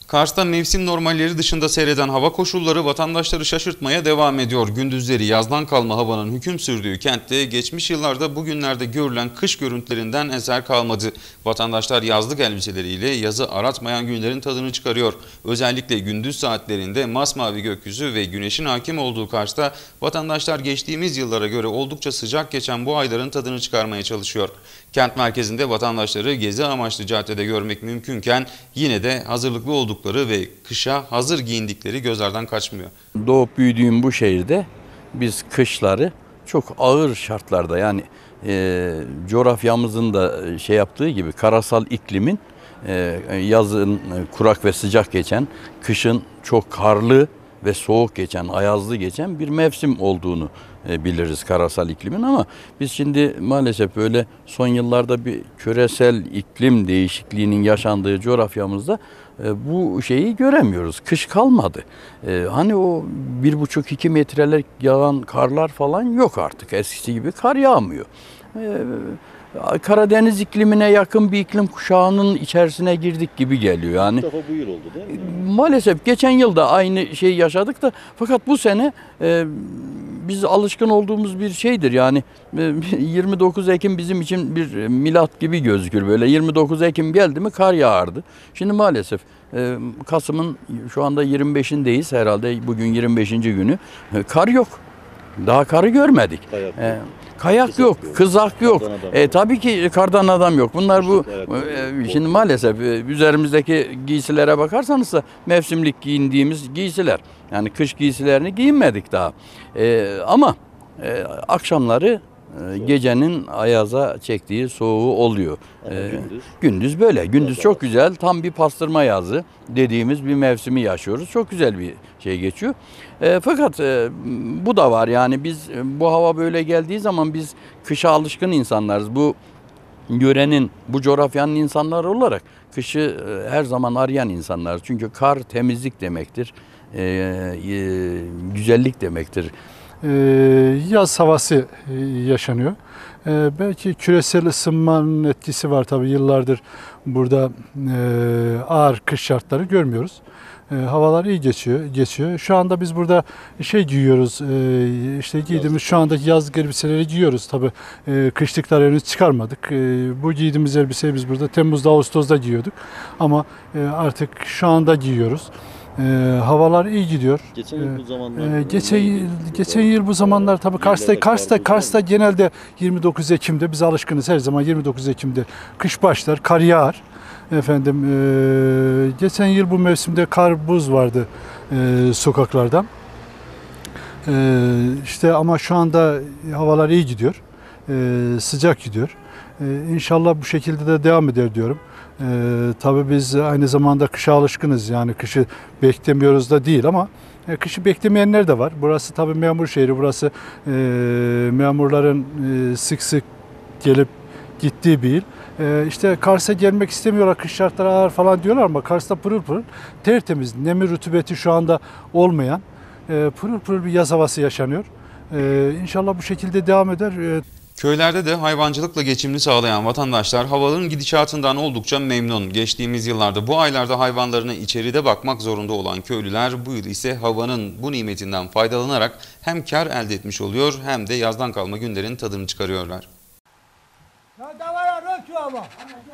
Kars'ta mevsim normalleri dışında seyreden hava koşulları vatandaşları şaşırtmaya devam ediyor. Gündüzleri yazdan kalma havanın hüküm sürdüğü kentte geçmiş yıllarda bugünlerde görülen kış görüntülerinden eser kalmadı. Vatandaşlar yazlık elbiseleriyle yazı aratmayan günlerin tadını çıkarıyor. Özellikle gündüz saatlerinde masmavi gökyüzü ve güneşin hakim olduğu Kars'ta vatandaşlar geçtiğimiz yıllara göre oldukça sıcak geçen bu ayların tadını çıkarmaya çalışıyor. Kent merkezinde vatandaşları gezi amaçlı caddede görmek mümkünken yine de hazırlıklı oldukları ve kışa hazır giyindikleri gözlerden kaçmıyor. Doğup büyüdüğüm bu şehirde biz kışları çok ağır şartlarda, yani coğrafyamızın da yaptığı gibi karasal iklimin yazın kurak ve sıcak geçen, kışın çok karlı ve soğuk geçen, ayazlı geçen bir mevsim olduğunu biliriz karasal iklimin. Ama biz şimdi maalesef böyle son yıllarda bir küresel iklim değişikliğinin yaşandığı coğrafyamızda bu şeyi göremiyoruz. Kış kalmadı. Hani o 1,5-2 metrelik yağan karlar falan yok artık. Eskisi gibi kar yağmıyor. Karadeniz iklimine yakın bir iklim kuşağının içerisine girdik gibi geliyor yani. İlk defa bu yıl oldu değil mi? Maalesef geçen yıl da aynı şeyi yaşadık da, fakat bu sene biz alışkın olduğumuz bir şeydir yani. 29 Ekim bizim için bir milat gibi gözükür böyle. 29 Ekim geldi mi kar yağardı. Şimdi maalesef Kasım'ın şu anda 25'indeyiz herhalde, bugün 25. günü. Kar yok. Daha karı görmedik. Kayak yok, kızak yok. Tabii ki kardan adam yok. Bunlar bu şimdi maalesef üzerimizdeki giysilere bakarsanız da mevsimlik giyindiğimiz giysiler. Yani kış giysilerini giyinmedik daha. Ama akşamları gecenin ayaza çektiği soğuğu oluyor. Gündüz böyle. Gündüz çok güzel. Tam bir pastırma yazı dediğimiz bir mevsimi yaşıyoruz. Çok güzel bir şey geçiyor. Fakat bu da var. Yani biz bu hava böyle geldiği zaman biz kışa alışkın insanlarız. Bu yörenin, bu coğrafyanın insanları olarak kışı her zaman arayan insanlar. Çünkü kar temizlik demektir. Güzellik demektir. Yaz havası yaşanıyor. Belki küresel ısınmanın etkisi var tabii, yıllardır burada ağır kış şartları görmüyoruz. Havalar iyi geçiyor. Şu anda biz burada giyiyoruz, işte giydiğimiz şu andaki yazlık elbiseleri giyiyoruz tabii. Kışlıkları henüz çıkarmadık. Bu giydiğimiz elbiseyi biz burada Temmuz'da, Ağustos'ta giyiyorduk. Ama artık şu anda giyiyoruz. Havalar iyi gidiyor. Geçen yıl bu zamanlar geçen yıl bu zamanlar tabii Kars'ta genelde 29 Ekim'de biz alışkınız, her zaman 29 Ekim'de kış başlar, kar yağar. Efendim geçen yıl bu mevsimde kar, buz vardı sokaklarda. İşte ama şu anda havalar iyi gidiyor. Sıcak gidiyor. İnşallah bu şekilde de devam eder diyorum. Tabii biz aynı zamanda kışa alışkınız, yani kışı beklemiyoruz da değil ama kışı beklemeyenler de var. Burası tabii memur şehri, burası memurların sık sık gelip gittiği bir il. İşte Kars'a gelmek istemiyorlar, kış şartları ağır falan diyorlar ama Kars'ta pırıl pırıl tertemiz, nemi rutubeti şu anda olmayan pırıl pırıl bir yaz havası yaşanıyor. İnşallah bu şekilde devam eder. Köylerde de hayvancılıkla geçimini sağlayan vatandaşlar havanın gidişatından oldukça memnun. Geçtiğimiz yıllarda bu aylarda hayvanlarına içeride bakmak zorunda olan köylüler bu yıl ise havanın bu nimetinden faydalanarak hem kar elde etmiş oluyor hem de yazdan kalma günlerin tadını çıkarıyorlar.